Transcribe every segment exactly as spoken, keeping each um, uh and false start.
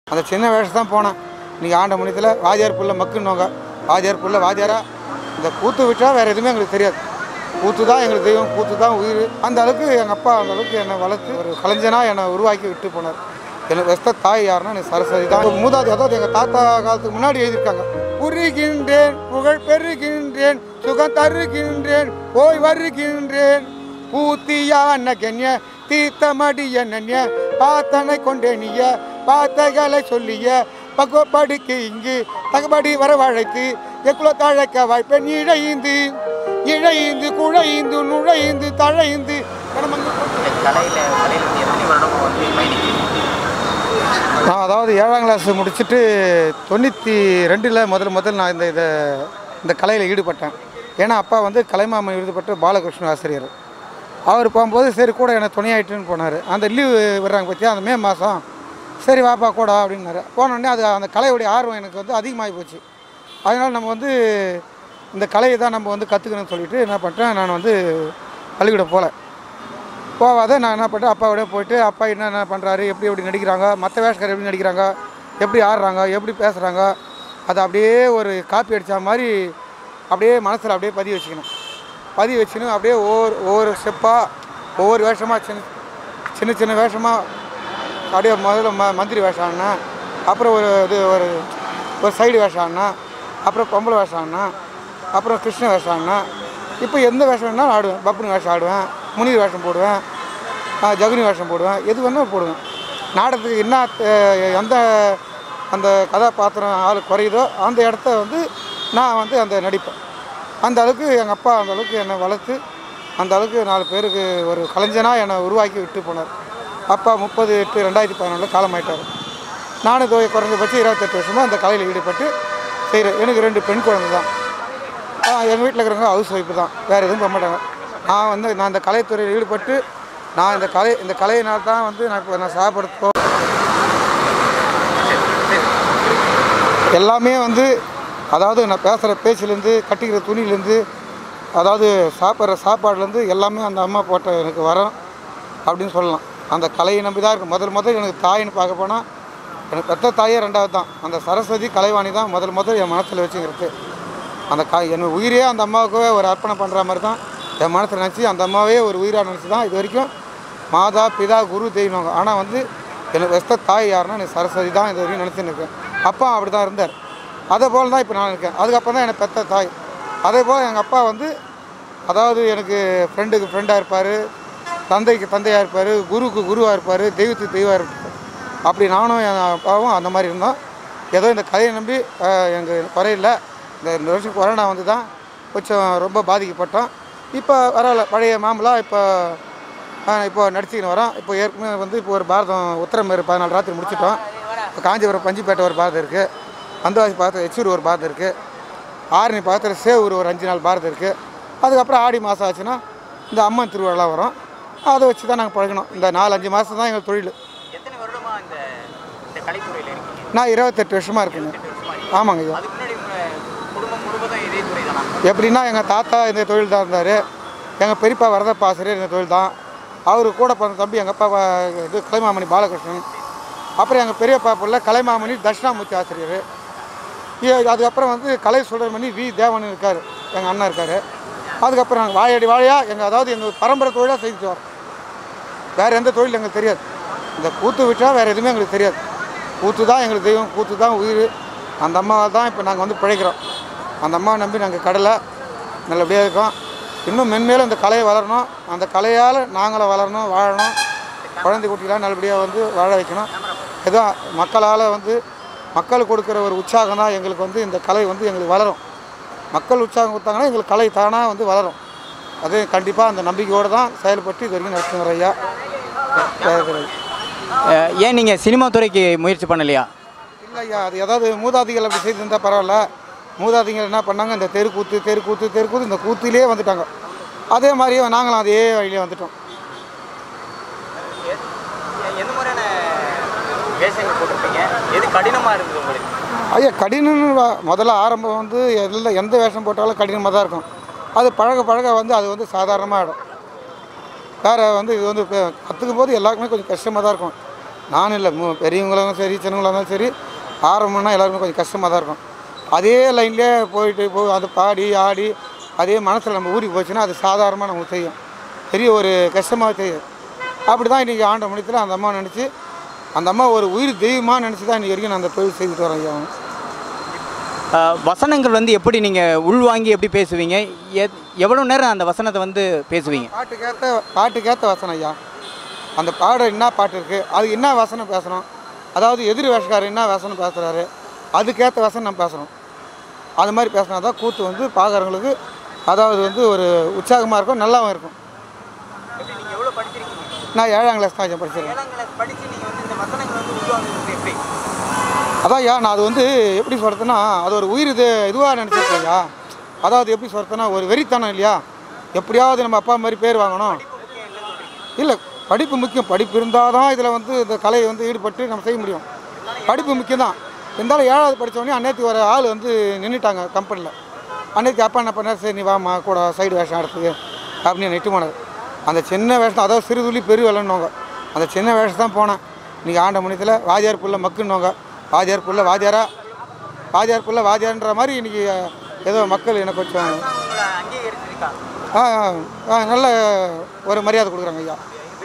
அந்த சின்ன வேஷம் தான் போனேன். இன்றைக்கி ஆண்ட மணியத்தில் வாத்தியார் புள்ள மக்குன்னுவாங்க. வாத்தியார் புள்ள வாத்தியாரா இந்த கூத்து விட்டால் வேறு எதுவுமே எங்களுக்கு தெரியாது. கூத்து தான் எங்களுக்கு தெய்வம், கூத்து தான் உயிர். அந்த அளவுக்கு எங்கள் அப்பா அந்த அளவுக்கு என்னை வளர்த்து ஒரு கலைஞனாக என்னை உருவாக்கி விட்டு போனார். எனக்கு வெஸ்த தாய் யாருன்னா எனக்கு சரஸ்வதி தான். மூதாதி அதாவது எங்கள் தாத்தா காலத்துக்கு முன்னாடி எழுதியிருக்காங்க. உருகின்றேன் புகழ் பெறுகின்றேன் சுகம் தருகின்றேன் போய் வருகின்றேன் பூத்தியான கண்ய தீர்த்தமடிய நன்ய பாத்தனை கொண்டே நீய பாத்தகளை சொல்லிய பக்குவப்படுக்கு இங்கு தகபடி வரவழைத்து எக்குல தழைக்க வாய்ப்பேன் இழைந்து இழைந்து குழைந்து நுழைந்து தழைந்து நான் அதாவது ஏழாம் கிளாஸ் முடிச்சுட்டு தொண்ணூற்றி ரெண்டில் முதல் முதல் நான் இந்த இதை இந்த கலையில் ஈடுபட்டேன். ஏன்னா அப்பா வந்து கலைமாமணி விருது பெற்ற பாலகிருஷ்ண ஆசிரியர். அவர் போகும்போது சரி கூட எனக்கு துணையாயிட்டுன்னு போனார். அந்த லீவு விடுறாங்க பற்றியா அந்த மே மாதம் சரி வாப்பா கூட அப்படின்னாரு. போனோடனே அது அந்த கலையுடைய ஆர்வம் எனக்கு வந்து அதிகமாகி போச்சு. அதனால் நம்ம வந்து இந்த கலையை தான் நம்ம வந்து கற்றுக்கணும்னு சொல்லிவிட்டு என்ன பண்ணிட்டேன், நான் வந்து பள்ளிக்கூடம் போகல. போகாத நான் என்ன பண்ணிட்டேன், அப்பாவோட போயிட்டு அப்பா என்னென்ன பண்ணுறாரு, எப்படி எப்படி நடிக்கிறாங்க, மற்ற வேஷக்காரர் எப்படி நடிக்கிறாங்க, எப்படி ஆடுறாங்க, எப்படி பேசுகிறாங்க, அதை அப்படியே ஒரு காப்பி அடித்த மாதிரி அப்படியே மனசில் அப்படியே பதிவு வச்சுக்கணும். பதிவு வச்சுன்னு அப்படியே ஒவ்வொரு ஒவ்வொரு ஸ்டெப்பாக ஒவ்வொரு வேஷமாக சின்ன சின்ன சின்ன வேஷமாக அப்படியே முதல்ல ம மந்திரி வேஷம் ஆடினேன். அப்புறம் ஒரு இது ஒரு ஒரு சைடு வேஷம் ஆடினேன். அப்புறம் பொம்பளை வேஷம் ஆடினேன். அப்புறம் கிருஷ்ண வேஷம் ஆடினேன். இப்போ எந்த வேஷம் வேணாலும் ஆடுவேன். பப்புனு வேஷம் ஆடுவேன், முனிர் வேஷம் போடுவேன், ஜகுனி வேஷம் போடுவேன், எது வேணாலும் போடுவேன். நாடகத்துக்கு என்ன எந்த அந்த கதாபாத்திரம் ஆள் குறையுதோ அந்த இடத்த வந்து நான் வந்து அந்த நடிப்பேன். அந்த அளவுக்கு எங்கள் அப்பா அந்த அளவுக்கு என்னை வளர்த்து அந்த அளவுக்கு நாலு பேருக்கு ஒரு கலைஞனாக என்னை உருவாக்கி விட்டு போனார். அப்பா முப்பது எட்டு ரெண்டாயிரத்தி பதினொன்றில் காலமாயிட்டார். நானும் குறைஞ்சபட்சம் இருபத்தெட்டு வருஷமாக அந்த கலையில் ஈடுபட்டு செய்கிறேன். எனக்கு ரெண்டு பெண் குழந்தை தான். எங்கள் வீட்டில் இருக்கிறவங்க ஹவுஸ் ஒய்ஃபு தான், வேறு எதுவும் பண்ண மாட்டாங்க. நான் வந்து நான் இந்த கலைத்துறையில் ஈடுபட்டு நான் இந்த கலை இந்த கலையினால் தான் வந்து நான் இப்போ நான் சாப்பிட்றதுக்கோ எல்லாமே வந்து அதாவது நான் பேசுகிற பேச்சிலேருந்து கட்டிக்கிற துணியிலேருந்து அதாவது சாப்பிட்ற சாப்பாடுலேருந்து எல்லாமே அந்த அம்மா போட்ட எனக்கு வரும் அப்படின்னு சொல்லலாம். அந்த கலையை நம்பி தான் இருக்குது. முதல் முதல் எனக்கு தாயின்னு பார்க்க போனால் எனக்கு பெற்ற தாயே ரெண்டாவது தான். அந்த சரஸ்வதி கலைவாணி தான் முதல் முதல் என் மனசில் வச்சுங்கிறது. அந்த கா என் உயிரே அந்த அம்மாவுக்கு ஒரு அர்ப்பணம் பண்ணுற மாதிரி தான் என் மனசில் நினச்சி அந்த அம்மாவே ஒரு உயிராக நினச்சி தான் இது வரைக்கும் மாதா பிதா குரு தெய்வங்க. ஆனால் வந்து எனக்கு வெஸ்த தாய் யாருன்னா எனக்கு சரஸ்வதி தான் இது வரைக்கும் நினச்சின்னு இருக்கேன். அப்பா அப்படி தான் இருந்தார். அதே போல் தான் இப்போ நான் இருக்கேன். அதுக்கப்புறம் தான் எனக்கு பெற்ற தாய். அதே போல் எங்கள் அப்பா வந்து அதாவது எனக்கு ஃப்ரெண்டுக்கு ஃப்ரெண்டாக இருப்பார், தந்தைக்கு தந்தையாக இருப்பார், குருவுக்கு குருவாக இருப்பார், தெய்வத்துக்கு தெய்வமாக இருப்பார். அப்படி நானும் என் அப்பாவும் அந்த மாதிரி இருந்தோம். ஏதோ இந்த கதையை நம்பி எங்கள் குறையில்லை. இந்த ரெண்டு வருஷம் கொரோனா வந்து தான் கொஞ்சம் ரொம்ப பாதிக்கப்பட்டோம். இப்போ வரல பழைய மாமூலாக இப்போ இப்போ நடிச்சுக்கின்னு வரோம். இப்போ ஏற்கனவே வந்து இப்போ ஒரு பாரதம் உத்தரமேறு பதினாலு ராத்திரி முடிச்சிட்டோம். இப்போ காஞ்சிபுரம் பஞ்சிப்பேட்டை ஒரு பாரதம் இருக்குது, அந்தவாசி பாரதம் எச்சூர் ஒரு பாரதம் இருக்குது, ஆரணி பாரத்தில் சேவூர் ஒரு அஞ்சு நாள் பாரதம் இருக்குது. அதுக்கப்புறம் ஆடி மாதம் ஆச்சுன்னா இந்த அம்மன் திருவிழா வரும். அதை வச்சு தான் நாங்கள் பழகணும். இந்த நாலு அஞ்சு மாதம் தான் எங்கள் தொழில். நான் இருபத்தெட்டு வருஷமாக இருக்குங்க. ஆமாங்க ஐயா. எப்படின்னா எங்கள் தாத்தா இந்த தொழில் தான் இருந்தார். எங்கள் பெரியப்பா வரதப்பா ஆசிரியர் இந்த தொழில் தான். அவர் கூட பிறந்த தம்பி எங்கள் அப்பா இது கலைமாமணி பாலகிருஷ்ணன். அப்புறம் எங்கள் பெரியப்பா பிள்ளை கலைமாமணி தட்சிணாமூர்த்தி ஆசிரியர். அதுக்கப்புறம் வந்து கலை சுடர்மணி வி தேவன் இருக்கார், எங்கள் அண்ணன் இருக்கார். அதுக்கப்புறம் நாங்கள் வாழையடி வாழையாக எங்கள் அதாவது எங்கள் பரம்பரை தொழிலாக செய்துட்டு வரோம். வேறு எந்த தொழில் எங்களுக்கு தெரியாது. இந்த கூத்து விட்டால் வேறு எதுவுமே எங்களுக்கு தெரியாது. கூத்து தான் எங்களுக்கு தெய்வம், கூத்து தான் உயிர். அந்த அம்மாவை தான் இப்போ நாங்கள் வந்து பிழைக்கிறோம். அந்த அம்மாவை நம்பி நாங்கள் கடலை நல்லபடியாக இருக்கோம். இன்னும் மென்மேலும் இந்த கலையை வளரணும். அந்த கலையால் நாங்களும் வளரணும், வாழணும். குழந்தை குட்டிகளாக நல்லபடியாக வந்து வாழ வைக்கணும். ஏதோ மக்களால் வந்து மக்கள் கொடுக்குற ஒரு உற்சாகம் தான் எங்களுக்கு வந்து இந்த கலை வந்து எங்களுக்கு வளரும். மக்கள் உற்சாகம் கொடுத்தாங்கன்னா எங்களுக்கு கலை தானாக வந்து வளரும். அது கண்டிப்பாக அந்த நம்பிக்கையோடு தான் செயல்பட்டு இது வரைக்கும் நடத்துகிற ஐயா. ஏன் நீங்கள் சினிமா துறைக்கு முயற்சி பண்ணலையா? இல்லை ஐயா, அது ஏதாவது மூதாதிகள் அப்படி செய்து இருந்தால் பரவாயில்ல. மூதாதிகள் என்ன பண்ணாங்க, இந்த தெருக்கூத்து தெருக்கூத்து தெருக்கூத்து இந்த கூத்திலே வந்துட்டாங்க. அதே மாதிரியே நாங்களும் அதே வழியிலே வந்துட்டோம். எந்த மாதிரியான வேஷங்கள் போட்டிருப்பீங்க? எது கடினமாக இருந்தது உங்களுக்கு? ஐயா கடினம்னு முதல்ல ஆரம்பம் வந்து எல்லாம் எந்த வேஷம் போட்டாலும் கடினமாக தான் இருக்கும். அது பழக பழக வந்து அது வந்து சாதாரணமாக ஆகிடும். வேறு வந்து இது வந்து கற்றுக்கும் போது எல்லாருக்குமே கொஞ்சம் கஷ்டமாக தான் இருக்கும். நானும் இல்லை மு பெரியவங்களும் சரி சின்னவங்களாக இருந்தாலும் சரி ஆரம்பம்னா எல்லாருமே கொஞ்சம் கஷ்டமாக தான் இருக்கும். அதே லைன்லேயே போயிட்டு போய் அதை பாடி ஆடி அதே மனசில் நம்ம ஊருக்கு போச்சுன்னா அது சாதாரணமாக நமக்கு செய்யும், பெரிய ஒரு கஷ்டமாக தெரியும். அப்படி தான் இன்றைக்கி ஆண்ட மணித்தில் அந்த அம்மா நினச்சி அந்த அம்மா ஒரு உயிர் தெய்வமாக நினச்சி தான் இன்றைக்கி வரைக்கும் நான் அந்த தொழில் செய்துட்டு வரேன் ஐயா. வசனங்கள் வந்து எப்படி நீங்கள் உள்வாங்கி எப்படி பேசுவீங்க? எ எவ்வளோ நேரம் அந்த வசனத்தை வந்து பேசுவீங்க? பாட்டுக்கேற்ற பாட்டுக்கேற்ற வசனம் ஐயா. அந்த பாட என்ன பாட்டு இருக்குது, அது என்ன வசனம் பேசணும், அதாவது எதிர் வேஷக்காரர் என்ன வசனம் பேசுகிறாரு அதுக்கேற்ற வசனம் நம்ம பேசுகிறோம். அது மாதிரி பேசினா தான் கூத்து வந்து பார்க்குறவங்களுக்கு அதாவது வந்து ஒரு உற்சாகமாக இருக்கும், நல்லாவும் இருக்கும். நான் ஏழாம் கிளாஸ் தான் ஐயா படிச்சிருக்கேன். அதான் ஐயா நான் அது வந்து எப்படி சொல்கிறதுன்னா அது ஒரு உயிர் இது இதுவாக நினச்சிருக்கேன் ஐயா. அதாவது எப்படி சொல்கிறதுன்னா ஒரு வெறித்தனம் இல்லையா, எப்படியாவது நம்ம அப்பா மாதிரி பேர் வாங்கணும். இல்லை படிப்பு முக்கியம், படிப்பு இருந்தால் தான் இதில் வந்து இந்த கலையை வந்து ஈடுபட்டு நம்ம செய்ய முடியும். படிப்பு முக்கியம் தான். இருந்தாலும் ஏழாவது படித்தவொடனே அன்னைக்கு ஒரு ஆள் வந்து நின்றுட்டாங்க கம்பெனியில். அன்னைக்கு அப்பா என்ன பண்ணார், சரி நீ வாமா கூட சைடு வேஷம் எடுத்துக்கு அப்படின்னு நெட்டு போனார். அந்த சின்ன வேஷம் அதாவது சிறுதுளி பெரு வெள்ளன்னுவாங்க, அந்த சின்ன வேஷம் தான் போனேன். இன்றைக்கி ஆண்ட மணியத்தில் வாதியார் புள்ள மக்குன்னுவாங்க, வாதியார் புள்ள வாதியாரா வாதியார் புள்ள வாதியார்ன்ற மாதிரி இன்றைக்கி ஏதோ மக்கள் எனக்கு கொஞ்சம் ஆ ஆ நல்ல ஒரு மரியாதை கொடுக்குறாங்க ஐயா.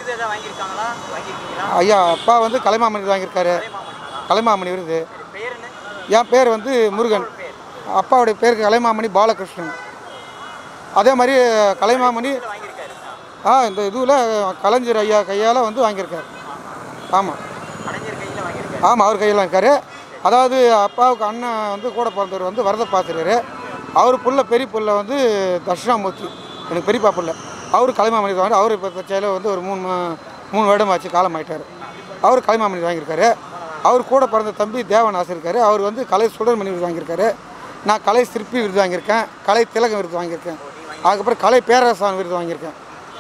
ஐயா அப்பா வந்து கலைமாமணி வாங்கியிருக்காரு, கலைமாமணி விருது. என் பேர் வந்து முருகன், அப்பாவுடைய பேருக்கு கலைமாமணி பாலகிருஷ்ணன். அதே மாதிரி கலைமாமணி ஆ இந்த இதுவில் கலைஞர் ஐயா கையால் வந்து வாங்கியிருக்காரு. ஆமாம் ஆமாம் அவர் கையில் வாங்கியிருக்காரு. அதாவது அப்பாவுக்கு அண்ணன் வந்து கூட பிறந்தவர் வந்து வரத பாத்திரர், அவர் புள்ள பெரிய புள்ள வந்து தட்சிணாமூர்த்தி எனக்கு பெரியப்பா புள்ள, அவர் கலைமாமணி வாங்கி அவர் இப்போ தச்சையில் வந்து ஒரு மூணு மூணு வருடம் ஆச்சு காலம் ஆகிட்டார். அவர் கலைமாமணி வாங்கியிருக்காரு. அவர் கூட பிறந்த தம்பி தேவநாசர் இருக்கார், அவர் வந்து கலை சுடர்மணி விருது வாங்கியிருக்காரு. நான் கலை சிற்பி விருது வாங்கியிருக்கேன், கலை திலகம் விருது வாங்கியிருக்கேன், அதுக்கப்புறம் கலை பேரரசான் விருது வாங்கியிருக்கேன்.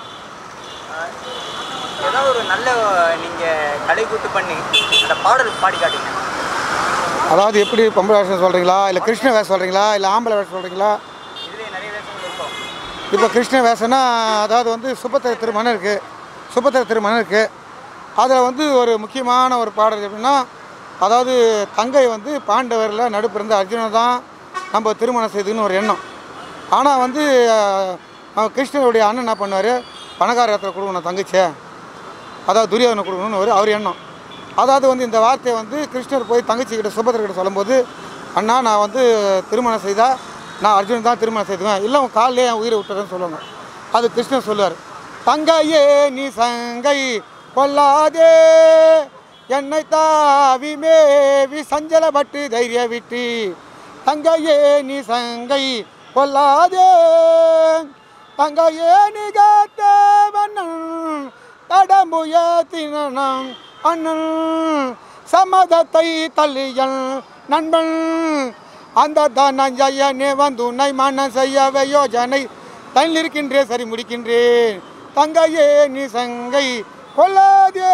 ஏதாவது ஒரு நல்ல நீங்கள் கலை கூத்து பண்ணி அந்த பாடல் பாடி காட்டிங்க. அதாவது எப்படி பொம்பளை வேஷம் சொல்கிறீங்களா, இல்லை கிருஷ்ண வேஷம் சொல்கிறீங்களா, இல்லை ஆம்பளை வேஷம் சொல்கிறீங்களா? இதுலேயே நிறைய வேஷங்கள் இருக்கும். இப்போ கிருஷ்ண வேஷம்னா அதாவது வந்து சுபத்திர திருமணம் இருக்குது, சுபத்திர திருமணம் இருக்குது. அதில் வந்து ஒரு முக்கியமான ஒரு பாடல் எப்படின்னா, அதாவது தங்கை வந்து பாண்டவரில் நடுப்பு இருந்த அர்ஜுனன் தான் நம்ம திருமணம் செய்துன்னு ஒரு எண்ணம். ஆனால் வந்து கிருஷ்ணனுடைய அண்ணன் என்ன பண்ணுவார், பணக்கார இடத்துல கொடுக்கணும் தங்கச்சியை, அதாவது துரியோதனை கொடுக்கணும்னு ஒரு அவர் எண்ணம். அதாவது வந்து இந்த வார்த்தையை வந்து கிருஷ்ணர் போய் தங்கச்சிக்கிட்ட சுபத்திரக்கிட்ட சொல்லும்போது, அண்ணா நான் வந்து திருமணம் செய்தால் நான் அர்ஜுனன் தான் திருமணம் செய்துவேன், இல்லை உன் காலிலே என் உயிரை விட்டுறேன்னு சொல்லுவாங்க. அது கிருஷ்ணர் சொல்லுவார், தங்கையே நீ சங்கை கொல்லாதே என்னை தாவி மேவி சஞ்சலப்பட்டு தைரிய விட்டு, தங்கையே நீ சங்கை கொல்லாதே தங்கையே நீ காத்தவண்ணன் கடம்புய தினம் அண்ணன் சம்மதத்தை தள்ளியல் நண்பன் அந்த தனஞ்சயனே வந்து உன்னை மனம் செய்யவே யோஜனை தள்ளிருக்கின்றே சரி முடிக்கின்றேன் தங்கையே நீ சங்கை கொல்லாதே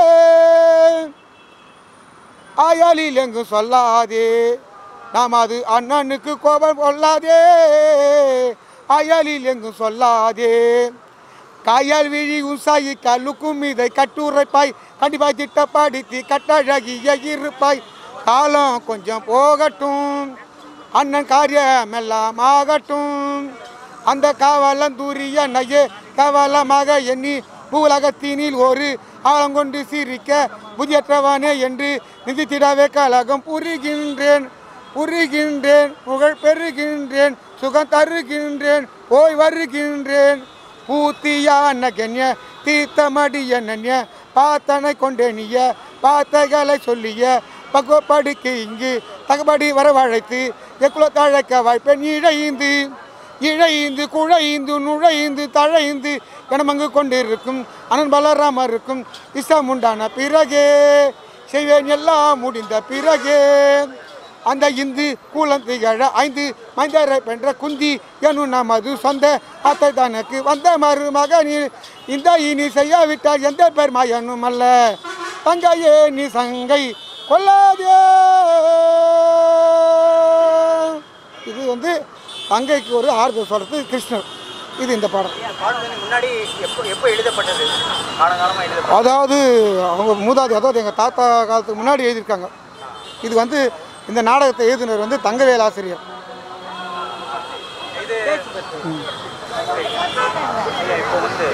ஆயாலில் எங்கு சொல்லாதே நாம் அது அண்ணனுக்கு கோபம் கொள்ளாதே ஆயாலில் எங்கு சொல்லாதே காயால் விழி உசாயி கல்லுக்கும் இதை கட்டுரைப்பாய் கண்டிப்பாய் திட்டப்பாடித்தி கட்டழகிய இருப்பாய் காலம் கொஞ்சம் போகட்டும் அண்ணன் காரியம் எல்லாம் ஆகட்டும் அந்த காவலந்தூரிய நையே கவலமாக எண்ணி பூலகத்தினில் ஒரு ஆழங்கொண்டு சிரிக்க புதியற்றவானே என்று நிதித்திடவே கலகம் புரிகின்றேன் புரிகின்றேன் புகழ் பெறுகின்றேன் சுகம் தருகின்றேன் போய் வருகின்றேன் பூத்தியான கண்ய தீர்த்தமடிய நன்ய பார்த்தனை கொண்டேனிய பார்த்தகளை சொல்லிய பக்குவப்படுக்கு இங்கு தகபடி வரவழைத்து எக்குலத்தழைக்க வாய்ப்பேன் இழைந்து இழைந்து குழைந்து நுழைந்து தழைந்து கணமங்கு கொண்டிருக்கும் அனன் பலராமருக்கும் இஷ்டம் உண்டான பிறகே செய்வேன் எல்லாம் முடிந்த பிறகே அந்த இந்து கூலம் திகழ ஐந்து மைந்தரை பெற்ற குந்தி எனும் நமது சொந்த அத்தை தனக்கு வந்த மருமகனில் இந்த இனி செய்யாவிட்டால் எந்த பெருமா என்னும் அல்ல தங்கையே நீ சங்கை கொல்லாதே. இது வந்து தங்கைக்கு ஒரு ஆறுதல் சொல்கிறது கிருஷ்ணர். இது இந்த பாடம். பாடல் வந்து முன்னாடி எப்போ எப்போ எழுதப்பட்டது? காலங்காலமாக எழுதப்பட்டது. அதாவது அவங்க மூதாதி, அதாவது எங்கள் தாத்தா காலத்துக்கு முன்னாடி எழுதியிருக்காங்க. இது வந்து இந்த நாடகத்தை எழுதினர் வந்து தங்கவேல் ஆசிரியர். இது இப்போ வந்து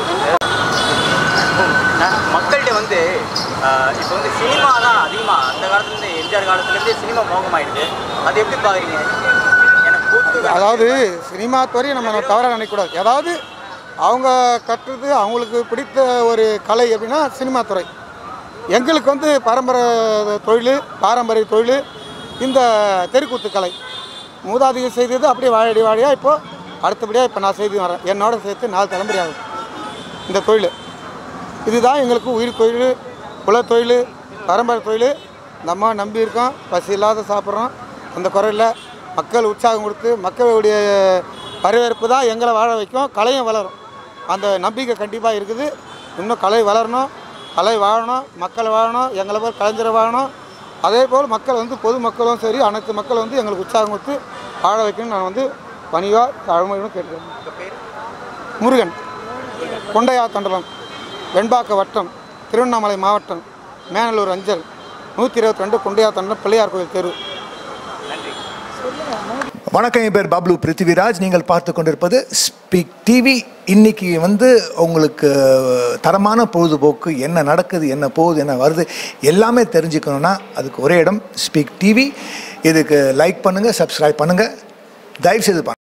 மக்கள்கிட்ட வந்து இப்போ வந்து சினிமா தான் அதிகமாக அந்த காலத்துலேருந்து எம்ஜிஆர் காலத்துலேருந்து சினிமா மோகமாயிடுது. அது எப்படி பார்க்குறீங்க? எனக்கு கூத்து, அதாவது சினிமா துறையை நம்ம தவறாக நினைக்கக்கூடாது. அதாவது அவங்க கற்றுறது அவங்களுக்கு பிடித்த ஒரு கலை அப்படின்னா சினிமா துறை. எங்களுக்கு வந்து பரம்பரை தொழில், பாரம்பரிய தொழில் இந்த தெருக்கூத்து கலை. மூதாதிகள் செய்தது அப்படியே வாழடி வாழியாக இப்போது அடுத்தபடியாக இப்போ நான் செய்து வரேன். என்னோட சேர்த்து நாலு தலைமுறை ஆகுது இந்த தொழில். இதுதான் எங்களுக்கு உயிர் தொழில், குலத்தொழில், பரம்பரை தொழில். நம்ம நம்பி இருக்கோம், பசி இல்லாத சாப்பிட்றோம், அந்த குறையில் மக்கள் உற்சாகம் கொடுத்து மக்களுடைய வரவேற்பு தான் எங்களை வாழ வைக்கும். கலையும் வளரும், அந்த நம்பிக்கை கண்டிப்பாக இருக்குது. இன்னும் கலை வளரணும், கலை வாழணும், மக்கள் வாழணும், எங்களை போல் கலைஞரை வாழணும். அதே போல் மக்கள் வந்து பொதுமக்களும் சரி அனைத்து மக்களும் வந்து எங்களுக்கு உற்சாகம் கொடுத்து வாழ வைக்கணும்னு நான் வந்து பணிவாக தாழ்மையுடன் கேட்கிறேன். முருகன், கொண்டையா தண்டலம், வெண்பாக்க வட்டம், திருவண்ணாமலை மாவட்டம், மேனலூர் அஞ்சல், நூற்றி இருபத்தி ரெண்டு, கொண்டையா தண்டலம், பிள்ளையார் கோயில் தெரு. வணக்கம், என் பேர் பாப்லு பிருத்திவிராஜ். நீங்கள் பார்த்து கொண்டிருப்பது ஸ்பீக் டிவி. இன்னைக்கு வந்து உங்களுக்கு தரமான பொழுதுபோக்கு, என்ன நடக்குது, என்ன போகுது, என்ன வருது எல்லாமே தெரிஞ்சுக்கணுன்னா அதுக்கு ஒரே இடம் ஸ்பீக் டிவி. இதுக்கு லைக் பண்ணுங்கள், சப்ஸ்கிரைப் பண்ணுங்கள், தயவுசெய்து.